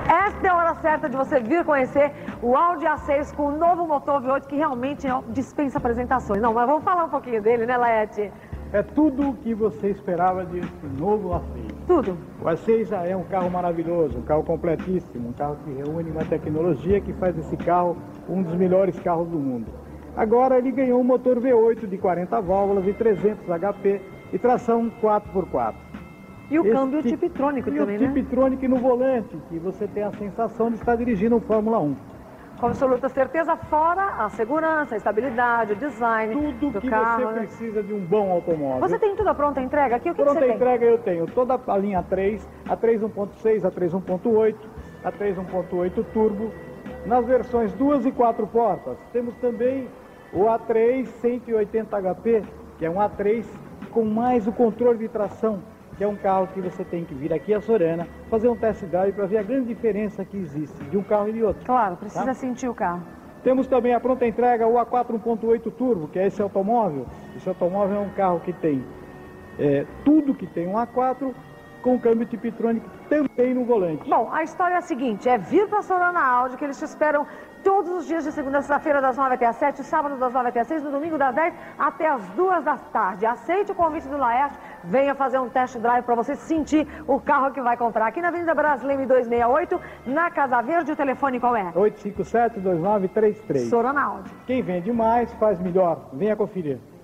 Esta é a hora certa de você vir conhecer o Audi A6 com o novo motor V8 que realmente dispensa apresentações. Não, mas vamos falar um pouquinho dele, né, Laerte? É tudo o que você esperava desse novo A6. Tudo. O A6 já é um carro maravilhoso, um carro completíssimo, um carro que reúne uma tecnologia que faz desse carro um dos melhores carros do mundo. Agora ele ganhou um motor V8 de 40 válvulas e 300 HP e tração 4x4. E o câmbio Tiptronic também, né? E o Tiptronic no volante, que você tem a sensação de estar dirigindo um Fórmula 1. Com absoluta certeza, fora a segurança, a estabilidade, o design tudo do que carro. Você precisa de um bom automóvel. Você tem tudo a pronta entrega aqui? O que pronta você tem? Pronta entrega eu tenho toda a linha 3, a 3 1.6, a 3 1.8, a 3 1.8 Turbo, nas versões 2 e 4 portas. Temos também o A3 180 HP, que é um A3 com mais o controle de tração, que é um carro que você tem que vir aqui a Sorana, fazer um test drive para ver a grande diferença que existe de um carro e de outro. Claro, precisa sentir o carro. Temos também a pronta entrega o A4 1.8 Turbo, que é esse automóvel. Esse automóvel é um carro que tem tudo que tem um A4, com câmbio Tiptronic também no volante. Bom, a história é a seguinte, é vir para a Sorana Audi, que eles te esperam todos os dias de segunda a sexta-feira das 9 até as 7, sábado das 9 até as 6, no domingo das 10 até as 2 da tarde. Aceite o convite do Laerte, venha fazer um test drive para você sentir o carro que vai comprar. Aqui na Avenida Brasília 268, na Casa Verde, o telefone qual é? 857-2933. Sorana Audi. Quem vende mais, faz melhor. Venha conferir.